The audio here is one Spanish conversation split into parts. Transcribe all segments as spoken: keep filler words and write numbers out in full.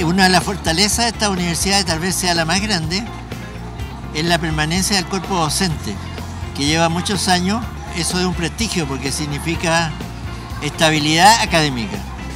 una de las fortalezas de esta universidad, tal vez sea la más grande, es la permanencia del cuerpo docente, que lleva muchos años. Eso es un prestigio porque significa estabilidad académica.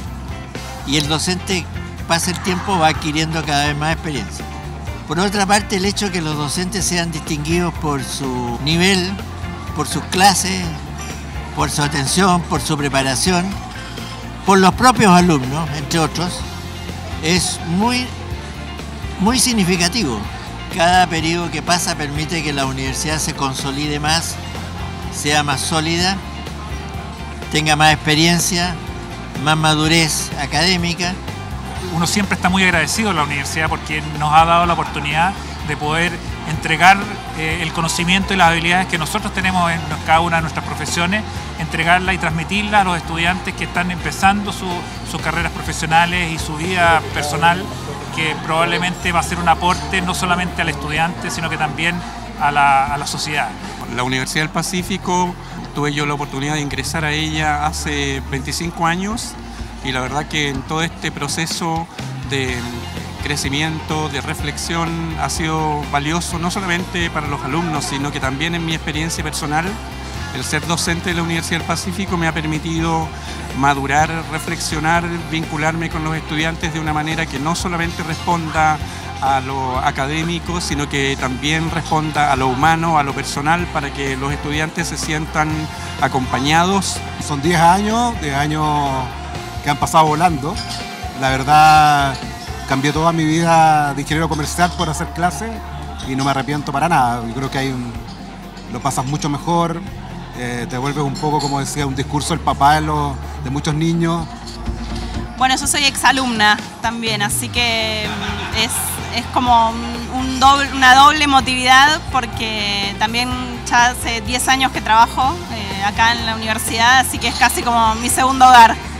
Y el docente, pasa el tiempo, va adquiriendo cada vez más experiencia. Por otra parte, el hecho de que los docentes sean distinguidos por su nivel, por sus clases, por su atención, por su preparación, por los propios alumnos, entre otros, es muy, muy significativo. Cada periodo que pasa permite que la universidad se consolide más, sea más sólida, tenga más experiencia, más madurez académica. Uno siempre está muy agradecido a la universidad porque nos ha dado la oportunidad de poder entregar eh, el conocimiento y las habilidades que nosotros tenemos en cada una de nuestras profesiones, entregarla y transmitirla a los estudiantes que están empezando su, sus carreras profesionales y su vida personal, que probablemente va a ser un aporte no solamente al estudiante, sino que también a la, a la sociedad. La Universidad del Pacífico, tuve yo la oportunidad de ingresar a ella hace veinticinco años y la verdad que en todo este proceso de crecimiento, de reflexión, ha sido valioso no solamente para los alumnos, sino que también en mi experiencia personal. El ser docente de la Universidad del Pacífico me ha permitido madurar, reflexionar, vincularme con los estudiantes de una manera que no solamente responda a lo académico, sino que también responda a lo humano, a lo personal, para que los estudiantes se sientan acompañados. Son diez años, diez años que han pasado volando. La verdad, cambié toda mi vida de ingeniero comercial por hacer clases y no me arrepiento para nada. Yo creo que hay un, lo pasas mucho mejor, eh, te vuelves un poco, como decía, un discurso del papá de, los, de muchos niños. Bueno, yo soy exalumna también, así que es, es como un doble, una doble emotividad porque también ya hace diez años que trabajo eh, acá en la universidad, así que es casi como mi segundo hogar.